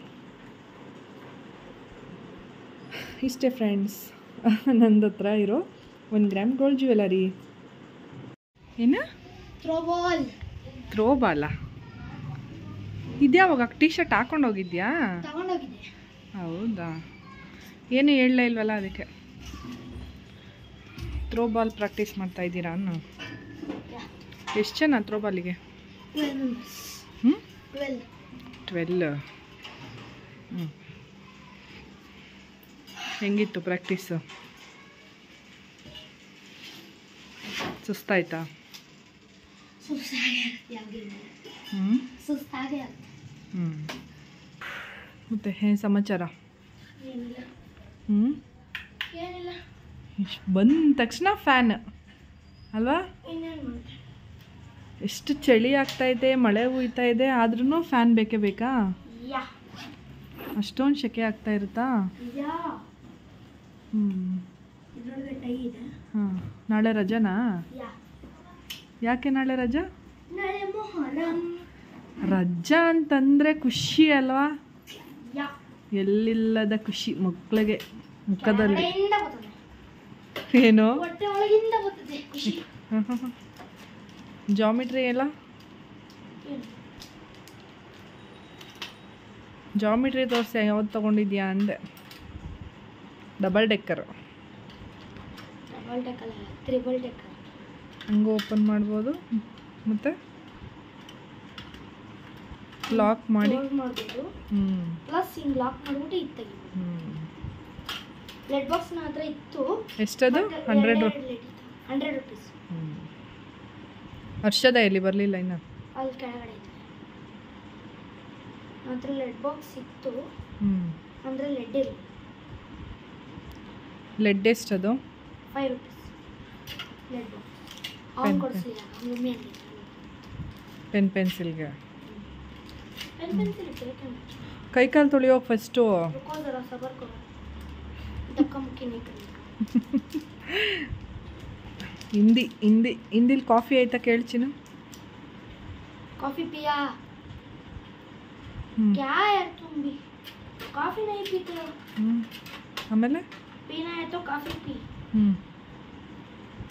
ಇಷ್ಟೇ ಫ್ರೆಂಡ್ಸ್ ನನ್ನ ಹತ್ರ ಇರೋ ಒಂದು ಗ್ರಾಮ್ ಗೋಲ್ಡ್ ಜ್ಯುವೆಲರಿ. ಏನು ಥ್ರೋಬಾಲ್ ಥ್ರೋಬಾಲ ಇದ್ಯಾವಾಗ ಟೀ ಶರ್ಟ್ ಹಾಕೊಂಡು ಹೋಗಿದ್ಯಾ? ತಗೊಂಡೋಗಿದ್ದೆ. ಹೌದಾ, ಏನು ಹೇಳಲೇ ಇಲ್ವಲ್ಲ ಅದಕ್ಕೆ. ಥ್ರೋಬಾಲ್ ಪ್ರಾಕ್ಟೀಸ್ ಮಾಡ್ತಾ ಇದ್ದೀರಾ ಅನ್ನು? ಎಷ್ಟು ಜನ ಥ್ರೋಬಾಲಿಗೆ? ಹ್ಞೂ ಟ್ವೆಲ್. ಹ್ಞೂ ಹೆಂಗಿತ್ತು ಪ್ರಾಕ್ಟೀಸು? ಸುಸ್ತಾಯ್ತಾ? ಹ್ಞೂ ಹ್ಞೂ ಮತ್ತು ಏನು ಸಮಾಚಾರ? ಹ್ಞೂ ಬಂದ ತಕ್ಷಣ ಫ್ಯಾನ್ ಅಲ್ವಾ? ಎಷ್ಟು ಚಳಿ ಆಗ್ತಾ ಇದೆ, ಮಳೆ ಹುಯ್ತಾ ಇದೆ, ಆದ್ರೂ ಫ್ಯಾನ್ ಬೇಕೇ ಬೇಕಾ? ಅಷ್ಟೊಂದು ಸೆಕೆ ಆಗ್ತಾ ಇರುತ್ತಾ? ಹ್ಞೂ ಹಾಂ. ನಾಳೆ ರಜಾನಾ? ಯಾಕೆ ನಾಳೆ ರಜಾ? ರಜಾ ಅಂತಂದರೆ ಖುಷಿ ಅಲ್ವಾ? ಎಲ್ಲಿಲ್ಲದ ಖುಷಿ ಮಕ್ಕಳಿಗೆ ಮುಖದಲ್ಲಿ. ಏನು ಜಾಮಿಟ್ರಿ ಎಲ್ಲ ಜಾಮಿಟ್ರಿ ತೋರಿಸಿ ಯಾವ್ದು ತೊಗೊಂಡಿದ್ಯಾ ಅಂದೆ. ಡಬಲ್ ಡೆಕ್ಕರ್ ಹಂಗೆ ಓಪನ್ ಮಾಡ್ಬೋದು, ಮತ್ತು ಲಾಕ್ ಮಾಡಿ ಹ್ಞೂ ಪ್ಲಸ್ ಹಿಂಗೆ ಲಾಕ್ ಮಾಡಿಬಿಟ್ಟು ಇದು ತೆಗಿಬೋದು. ಹ್ಞೂ ಲೆಡ್ ಬಾಕ್ಸ್ ನನ್ನ ಹತ್ರ ಇತ್ತು. ಎಷ್ಟದು? Hundred hundred rupees. ಹ್ಞೂ ಹರ್ಷದ ಎಲ್ಲಿ ಬರಲಿಲ್ಲ ಇನ್ನು? ಅಲ್ಲಿ ಕೆಳಗಡೆ ಇದೆ. ನನ್ನ ಹತ್ರ ಲೆಡ್ ಬಾಕ್ಸ್ ಇತ್ತು. ಹ್ಞೂ ಅಂದರೆ ಲೆಡ್ ಇಲ್ಲ. ಲೆಡ್ ಎಷ್ಟದು? Five rupees lead box. ಅವ್ನು ಕೊಡಿಸಲಿಲ್ಲ, ಮಮ್ಮಿ ಅಂದಿಲ್ಲ. ಪೆನ್ ಪೆನ್ಸಿಲ್ಗೆ ಪೆನ್ ಪೆನ್ಸಿಲ್ ಬೇಕಂತ ಕೈ ಕಾಲು ತೊಳೆಯೋಕೆ ಫಸ್ಟು ರುಕೋದರ ಸಬರ್ ಕೊಡು धक्का मुक्की नहीं करने का. हिंदी हिंदी हिंदी कॉफी आयता केळु चिनु. कॉफी पिया? क्या यार तुम भी कॉफी नहीं पीते हो? आमेले पीना है तो कॉफी पी. हम्म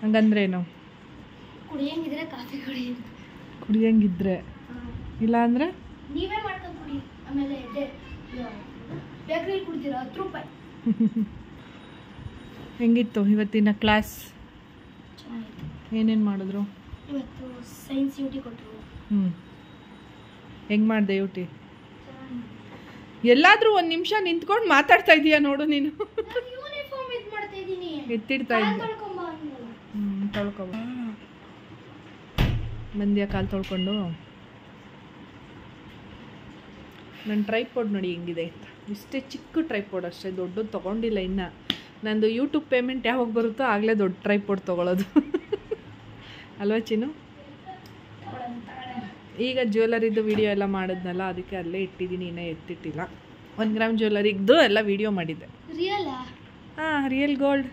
ಹಂಗಂದ್ರೇನು? ಕುಡಿಯಂಗಿದ್ರೆ ಕಾಫಿ ಕುಡಿ. ಕುಡಿಯಂಗಿದ್ರೆ ಇಲ್ಲ ಅಂದರೆ ನೀವೇ ಮಾಡ್ಕೊಂಡು ಕುಡಿ. ಆಮೇಲೆ ಬೇಕ್ರಿ ಕುಡ್ತೀರಾ ಹತ್ತು ರೂಪಾಯಿ. ಹೆಂಗಿತ್ತು ಇವತ್ತಿನ ಕ್ಲಾಸ್? ಚೆನ್ನಾಗಿತ್ತು. ಏನೇನು ಮಾಡಿದ್ರು ಇವತ್ತು? ಸೈನ್ಸ್ ಯೂಟಿ ಕೊಟ್ಟರು. ಹ್ಞೂ ಹೆಂಗೆ ಮಾಡಿದೆ ಯೂಟಿ? ಎಲ್ಲಾದರೂ ಒಂದು ನಿಮಿಷ ನಿಂತ್ಕೊಂಡು ಮಾತಾಡ್ತಾ ಇದೀಯಾ ನೋಡು ನೀನು. ಯೂನಿಫಾರ್ಮ್ ಇದು ಮಾಡ್ತಾ ಇದ್ದೀನಿ. ಎತ್ತಿಡ್ತಾ ಇದ್ದೆ. ಹ್ಞೂ ತೊಳ್ಕೊಬ ಮಂದಿಯ ಕಾಲು ತೊಳ್ಕೊಂಡು. ನನ್ನ ಟ್ರೈಪೋಡ್ ನೋಡಿ ಹೆಂಗಿದೆ. ಇಷ್ಟೇ ಚಿಕ್ಕ ಟ್ರೈಪೋಡ್ ಅಷ್ಟೇ, ದೊಡ್ಡದು ತೊಗೊಂಡಿಲ್ಲ ಇನ್ನು. ನಂದು ಯೂಟ್ಯೂಬ್ ಪೇಮೆಂಟ್ ಯಾವಾಗ ಬರುತ್ತೋ ಆಗಲೇ ದೊಡ್ಡ ಟ್ರೈಪೋಡ್ ತೊಗೊಳ್ಳೋದು ಅಲ್ವಾ ಚಿನ್ನು? ಈಗ ಜ್ಯುವೆಲರಿದು ವಿಡಿಯೋ ಎಲ್ಲ ಮಾಡಿದ್ನಲ್ಲ, ಅದಕ್ಕೆ ಅಲ್ಲೇ ಇಟ್ಟಿದ್ದೀನಿ, ಇನ್ನೂ ಎತ್ತಿಟ್ಟಿಲ್ಲ. ಒಂದು ಗ್ರಾಮ್ ಜ್ಯುವೆಲರಿದ್ದು ಎಲ್ಲ ವಿಡಿಯೋ ಮಾಡಿದ್ದೆ. ರಿಯಲಾ? ಹಾಂ, ರಿಯಲ್ ಗೋಲ್ಡ್.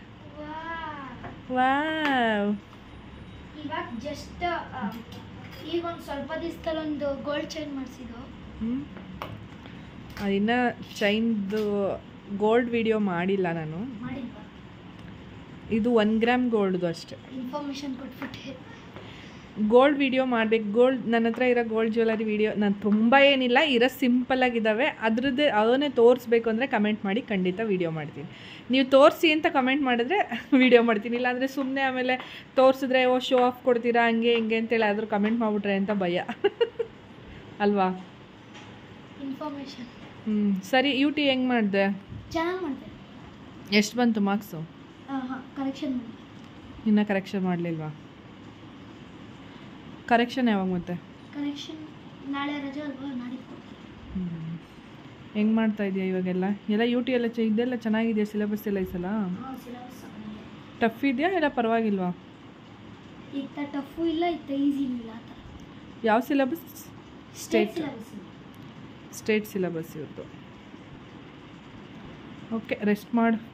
ವಾವ್. ಇವಾಗ ಜಸ್ಟ್ ಈಗ ಒಂದು ಸ್ವಲ್ಪ ದಿವಸದಲ್ಲಿ ಒಂದು ಗೋಲ್ಡ್ ಚೈನ್ ಮಾಡಿಸಿದ್ದು. ಹ್ಞೂ ಅದಿನ್ನು ಚೈನ್ದು ಗೋಲ್ಡ್ ವಿಡಿಯೋ ಮಾಡಿಲ್ಲ ನಾನು. ಮಾಡಿಲ್ವಾ? ಇದು ಒನ್ ಗ್ರಾಮ್ ಗೋಲ್ಡ್ದು ಅಷ್ಟೇ. ಇನ್ಫಾರ್ಮೇಷನ್ ಕೊಟ್ಬಿಟ್ಟೆ. ಗೋಲ್ಡ್ ವಿಡಿಯೋ ಮಾಡಬೇಕು. ಗೋಲ್ಡ್ ನನ್ನ ಹತ್ರ ಇರೋ ಗೋಲ್ಡ್ ಜ್ಯುವೆಲರಿ ವಿಡಿಯೋ ನಾನು ತುಂಬ ಏನಿಲ್ಲ, ಇರೋ ಸಿಂಪಲ್ಲಾಗಿದ್ದಾವೆ. ಅದ್ರದ್ದೇ ಅವನ್ನೇ ತೋರಿಸ್ಬೇಕು ಅಂದರೆ ಕಮೆಂಟ್ ಮಾಡಿ, ಖಂಡಿತ ವಿಡಿಯೋ ಮಾಡ್ತೀನಿ. ನೀವು ತೋರಿಸಿ ಅಂತ ಕಮೆಂಟ್ ಮಾಡಿದ್ರೆ ವಿಡಿಯೋ ಮಾಡ್ತೀನಿ. ಇಲ್ಲಾಂದರೆ ಸುಮ್ಮನೆ ಆಮೇಲೆ ತೋರಿಸಿದ್ರೆ ಓ ಶೋ ಆಫ್ ಕೊಡ್ತೀರಾ ಹಂಗೆ ಹಿಂಗೆ ಅಂತೇಳಿ ಆದರೂ ಕಮೆಂಟ್ ಮಾಡಿಬಿಟ್ರೆ ಅಂತ ಭಯ ಅಲ್ವಾ? ಇನ್ಫಾರ್ಮೇಷನ್. ಹ್ಞೂ ಸರಿ. ಯೂಟಿ ಹೆಂಗೆ ಮಾಡಿದೆ? ಚೆನ್ನಾಗಿ ಮಾಡಿದೆ. ಎಷ್ಟು ಬಂತು ಮಾರ್ಕ್ಸು? ಹಾಂ ಹಾಂ ಕರೆಕ್ಷನ್ ಮಾಡಿ. ಇನ್ನೂ ಕರೆಕ್ಷನ್ ಮಾಡಲಿಲ್ವಾ? ಕರೆಕ್ಷನ್ ಯಾವಾಗ ಮತ್ತೆ? ಕರೆಕ್ಷನ್ ನಾಳೆ ರಜೆ ಅಲ್ವಾ, ನಾಡಿದ್ದು ಕೊಡ್ತೀನಿ. ಹ್ಞೂ ಹೆಂಗೆ ಮಾಡ್ತಾ ಇದೆಯಾ ಇವಾಗೆಲ್ಲ? ಎಲ್ಲ ಯು ಟಿ ಎಲ್ಲ ಚ ಇದೆಲ್ಲ ಚೆನ್ನಾಗಿದೆಯಾ? ಸಿಲೆಬಸ್ ಎಲ್ಲ ಈ ಸಲ ಹಾಂ ಸಿಲೆಬಸ್ ಟಫ್ ಇದೆಯಾ ಇಲ್ಲ ಪರವಾಗಿಲ್ವಾ? ಇತ್ತ ಟಫು ಇಲ್ಲ, ಇತ್ತ ಈಸಿ ಇಲ್ಲ. ಆ ಥರ. ಯಾವ syllabus? State syllabus. State syllabus ಇವತ್ತು. ಓಕೆ, ರೆಸ್ಟ್ ಮಾಡು.